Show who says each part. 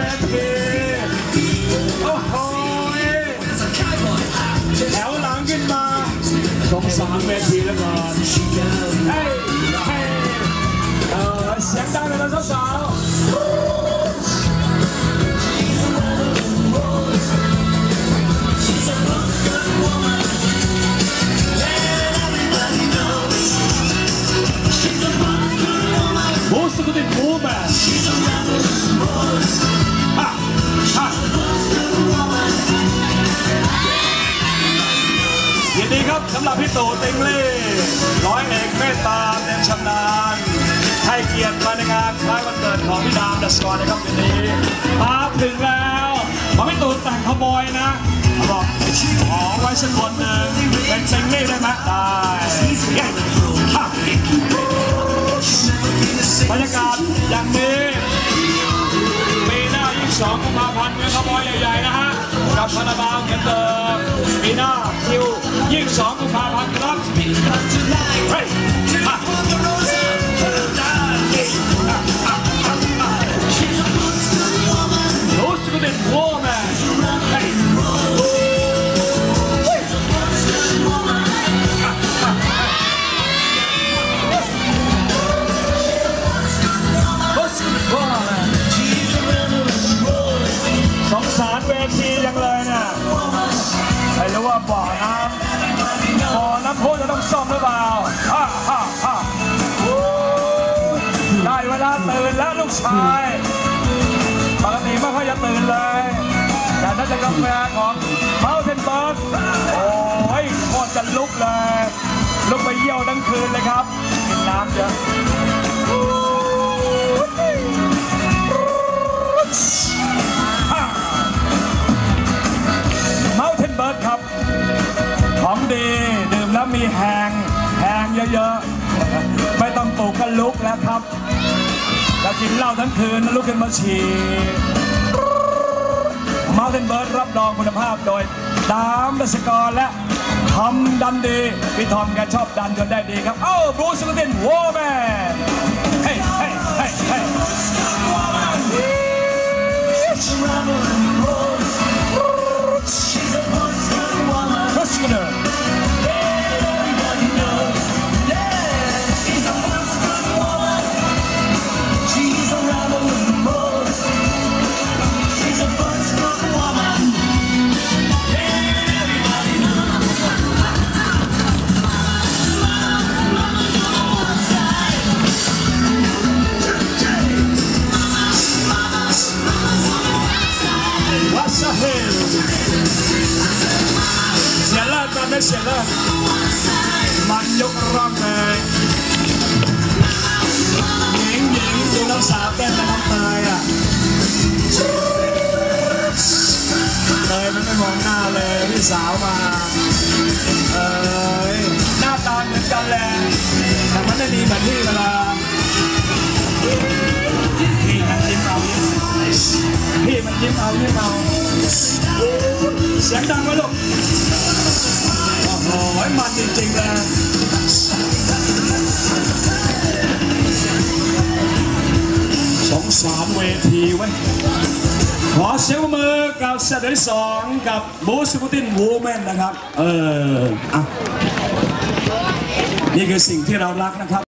Speaker 1: ทีโอ้โหแถวหลังขึ้นมาสงสารเวทีแล้วก่อนเฮ้ยเสียงดังเลยนะสาวบูสกุติบูแมนยินดีครับสำหรับพี่ตู่ติงลี่ร้อยเอกเมตตาเต็มชำนาญให้เกียรติมาในงานคล้ายวันเกิดของพี่ดามดัสกรนะครับวันนี้มาถึงแล้วพอพี่ตู่แต่งขโมยนะบอกขอไว้สักคนหนึ่งเป็นติงลี่ได้ไหมได้บรรยากาศอย่างนี้ปีหน้า22 กุมภาพันธ์เงินขโมยใหญ่ๆนะฮะกับคาราบาวเหมือนเดิมปีหน้าคิว22 กุมภาพันธ์ครับเฮ้ยรู้สึกเป็นวัวแม่สงสารเวทียังเลยเนี่ยไม่รู้ว่าบ่อน้ำพุจะต้องซ่อมหรือเปล่าได้เวลาตื่นแล้วลูกชายปกติไม่ค่อยจะตื่นเลยแต่ถ้าจะกาแฟของเมาเทนเบิร์ดโอ้ยโคตรจะลุกเลยลุกไปเยี่ยวทั้งคืนเลยครับกินน้ำเยอะครับของดีดื่มแล้วมีแหงเยอะๆไม่ต้องปลุกกันลุกแล้วครับจะกินเหล้าทั้งคืนลุกขึ้นมาฉี่มาเทนเบิร์ดรับรองคุณภาพโดยดามดัชกรและทำดันดีพี่ทอมแกชอบดันจนได้ดีครับบรูซสตินวอร์แมนเฮ้ยเสียเลิศมันยกร่องเลยหญิงดูน้องสาวเต้นแต่น้องเตยเตยมันไม่มองหน้าเลยพี่สาวมาหน้าตาเหมือนกันแหละแต่มันไม่ดีเหมือนพี่เวลาพี่มันยิ้มเอาเสียงดังไหมลูกโอ้ยมันจริงๆเลยสงสารเวทีไว้ขอเสียงมือกับเซตที่2กับบูสกุตินวูแมนนะครับนี่คือสิ่งที่เรารักนะครับ